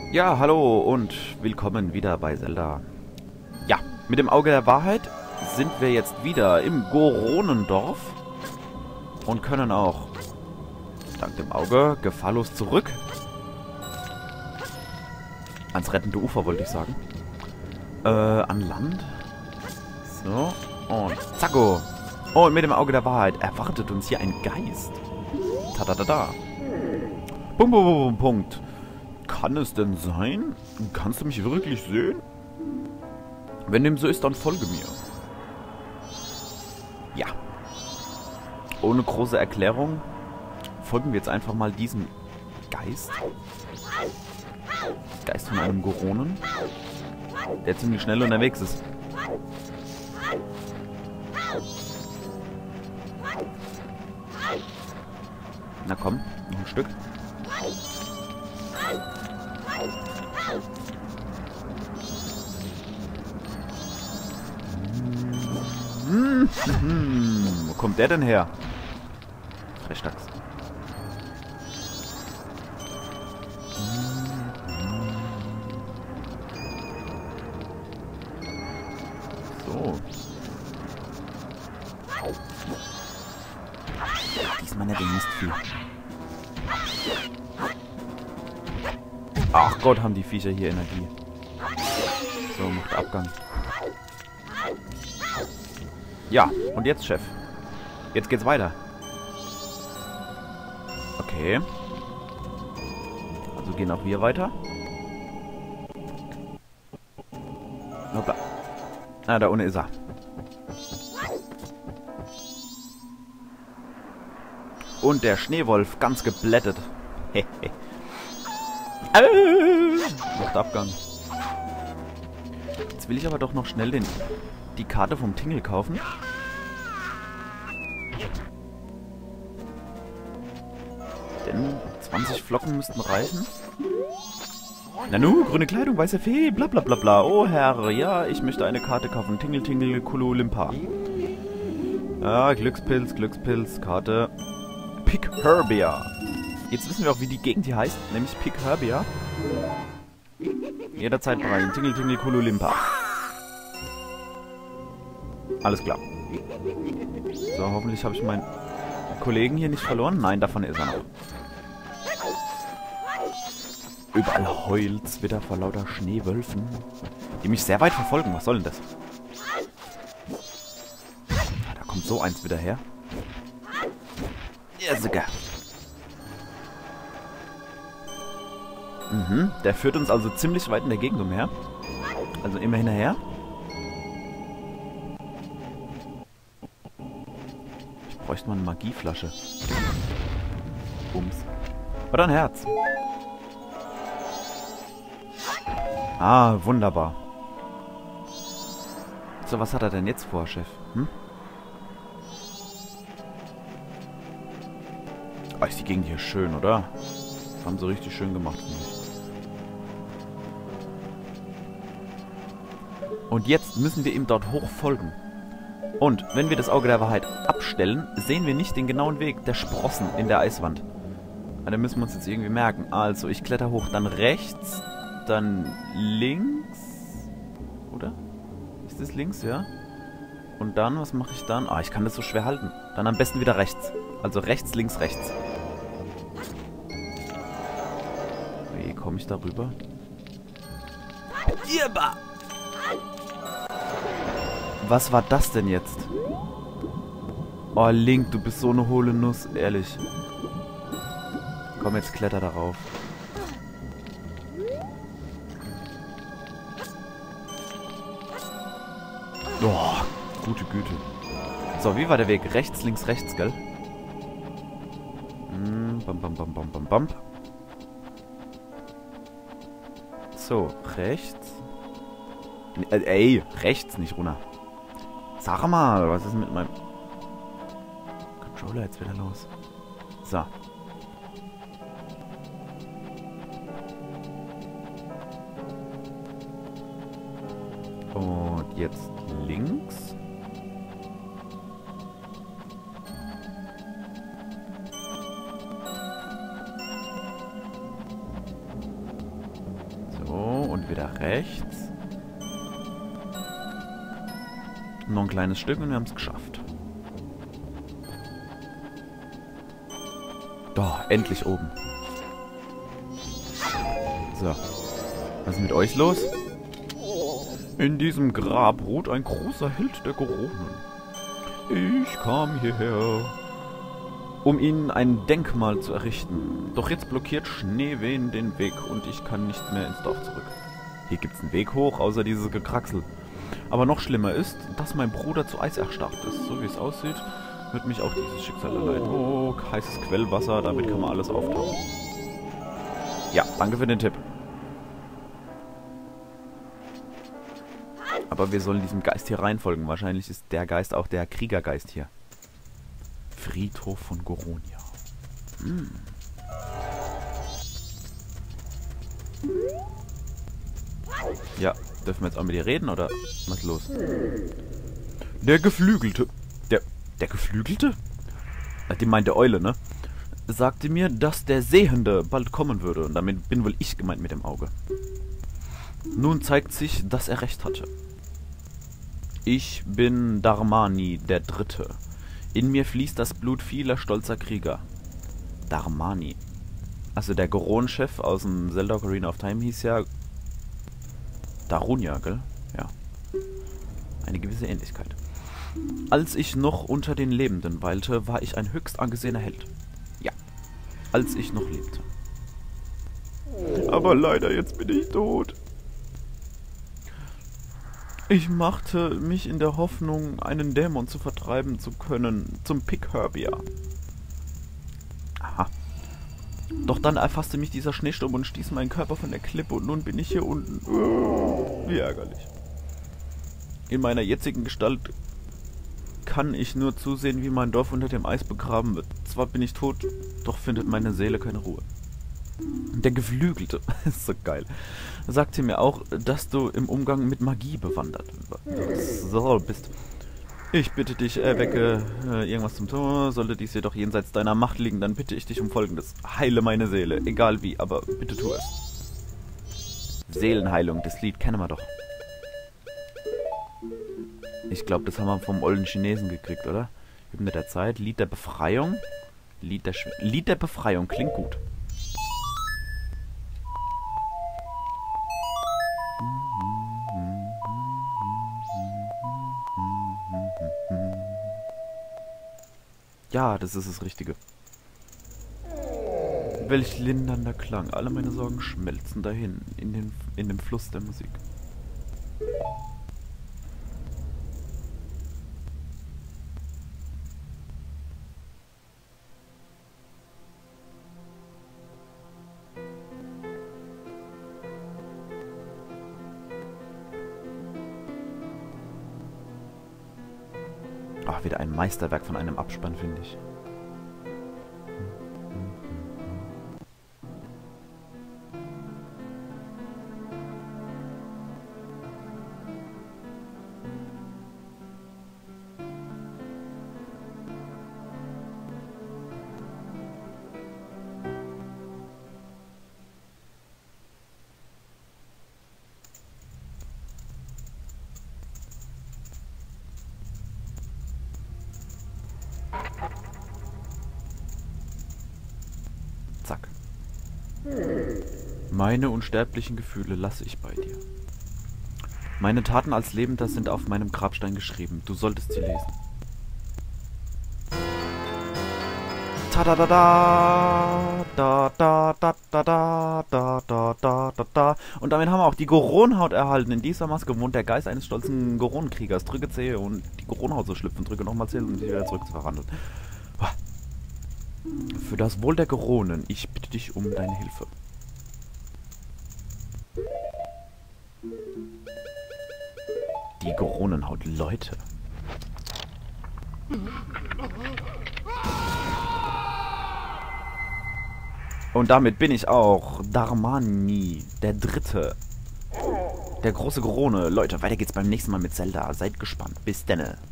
Ja, hallo und willkommen wieder bei Zelda. Ja, mit dem Auge der Wahrheit sind wir jetzt wieder im Goronendorf und können auch, dank dem Auge, gefahrlos zurück ans rettende Ufer, wollte ich sagen. An Land. So, und zacko. Und mit dem Auge der Wahrheit erwartet uns hier ein Geist. Ta-da-da-da. Punkt, Punkt, Punkt, Punkt. Kann es denn sein? Kannst du mich wirklich sehen? Wenn dem so ist, dann folge mir. Ja. Ohne große Erklärung folgen wir jetzt einfach mal diesem Geist. Geist von einem Goronen, der ziemlich schnell unterwegs ist. Na komm, noch ein Stück. Wo kommt der denn her? Frechdachs. So. Diesmal nicht den Mist viel. Ach Gott, haben die Viecher hier Energie. So, macht Abgang. Ja, und jetzt, Chef. Jetzt geht's weiter. Okay. Also gehen auch wir weiter. Hoppla. Ah, da unten ist er. Und der Schneewolf ganz geblättet. Hehe. Macht Abgang. Jetzt will ich aber doch noch schnell die Karte vom Tingle kaufen. Denn 20 Flocken müssten reichen. Nanu, grüne Kleidung, weiße Fee, bla bla bla bla. Oh Herr, ja, ich möchte eine Karte kaufen. Tingle, Tingle, Kulu, Limpa. Ja, Glückspilz, Karte. Pikherbia. Jetzt wissen wir auch, wie die Gegend hier heißt, nämlich Pikherbia. Jederzeit bereit. Tingle, Tingle, Kulu, Limpa. Alles klar. So, hoffentlich habe ich meinen Kollegen hier nicht verloren. Nein, davon ist er noch. Überall heult's wieder vor lauter Schneewölfen, die mich sehr weit verfolgen. Was soll denn das? Da kommt so eins wieder her. Ja, sogar. Der führt uns also ziemlich weit in der Gegend umher. Also immer hinterher. Ich bräuchte mal eine Magieflasche. Bums. Oder ein Herz. Ah, wunderbar. So, was hat er denn jetzt vor, Chef? Oh, ist die Gegend hier schön, oder? Haben sie richtig schön gemacht, finde ich. Und jetzt müssen wir ihm dort hoch folgen. Und wenn wir das Auge der Wahrheit abstellen, sehen wir nicht den genauen Weg der Sprossen in der Eiswand. Da müssen wir uns jetzt irgendwie merken. Also, ich kletter hoch, dann rechts, dann links. Oder? Ist das links, ja? Und dann, was mache ich dann? Ah, ich kann das so schwer halten. Dann am besten wieder rechts. Also rechts, links, rechts. Wie komme ich da rüber? Was war das denn jetzt? Oh, Link, du bist so eine hohle Nuss, ehrlich. Komm, jetzt kletter darauf. Oh, gute Güte. So, wie war der Weg? Rechts, links, rechts, gell? Bam, bam, bam, bam, bam, bam. So, rechts. Ey, rechts, nicht runter. Sag mal, was ist mit meinem Controller jetzt wieder los? So. Und jetzt links. wieder rechts. Noch ein kleines Stück und wir haben es geschafft. Da, endlich oben. So. Was ist mit euch los? In diesem Grab ruht ein großer Held der Goronen. Ich kam hierher, um ihnen ein Denkmal zu errichten. Doch jetzt blockiert Schneewehen den Weg und ich kann nicht mehr ins Dorf zurück. Hier gibt's einen Weg hoch, außer dieses Gekraxel. Aber noch schlimmer ist, dass mein Bruder zu Eis erstarrt ist. So wie es aussieht, wird mich auch dieses Schicksal erleiden. Oh, heißes Quellwasser, damit kann man alles auftauchen. Ja, danke für den Tipp. Aber wir sollen diesem Geist hier reinfolgen. Wahrscheinlich ist der Geist auch der Kriegergeist hier. Friedhof von Goronia. Hm. Ja, dürfen wir jetzt auch mit dir reden, oder was ist los? Der Geflügelte. Der Geflügelte? Die meinte Eule, ne? Sagte mir, dass der Sehende bald kommen würde. Und damit bin wohl ich gemeint mit dem Auge. Nun zeigt sich, dass er recht hatte. Ich bin Darmani, der Dritte. In mir fließt das Blut vieler stolzer Krieger. Darmani. Also der Goron-Chef aus dem Zelda Ocarina of Time hieß ja Darunia, gell? Ja. Eine gewisse Ähnlichkeit. Als ich noch unter den Lebenden weilte, war ich ein höchst angesehener Held. Ja. Als ich noch lebte. Aber leider, jetzt bin ich tot. Ich machte mich in der Hoffnung, einen Dämon zu vertreiben zu können, zum Pickherbia. Aha. Doch dann erfasste mich dieser Schneesturm und stieß meinen Körper von der Klippe und nun bin ich hier unten. Wie ärgerlich. In meiner jetzigen Gestalt kann ich nur zusehen, wie mein Dorf unter dem Eis begraben wird. Zwar bin ich tot, doch findet meine Seele keine Ruhe. Der Geflügelte, ist so geil, sagte mir auch, dass du im Umgang mit Magie bewandert bist. Ich bitte dich, erwecke irgendwas zum Tor. Sollte dies jedoch jenseits deiner Macht liegen, dann bitte ich dich um Folgendes. Heile meine Seele, egal wie, aber bitte tu es. Seelenheilung, das Lied kennen wir doch. Ich glaube, das haben wir vom ollen Chinesen gekriegt, oder? Hymne der Zeit, Lied der Befreiung. Lied der Befreiung, klingt gut. Ja, das ist das Richtige. Welch lindernder Klang. Alle meine Sorgen schmelzen dahin, in dem Fluss der Musik. Ach, wieder ein Meisterwerk von einem Abspann, finde ich. Zack. Meine unsterblichen Gefühle lasse ich bei dir. Meine Taten als Lebender sind auf meinem Grabstein geschrieben. Du solltest sie lesen. Ta-da-da-da! Da-da-da-da-da-da-da-da-da. Und damit haben wir auch die Goronhaut erhalten. In dieser Maske wohnt der Geist eines stolzen Goronenkriegers. Drücke C, um die Goronhaut zu schlüpfen. Drücke nochmal C, um sie wieder zurück zu verwandeln. Für das Wohl der Goronen, ich bitte dich um deine Hilfe. Die Goronenhaut, Leute. Und damit bin ich auch Darmani, der Dritte. Der große Gorone. Leute, weiter geht's beim nächsten Mal mit Zelda. Seid gespannt. Bis denne.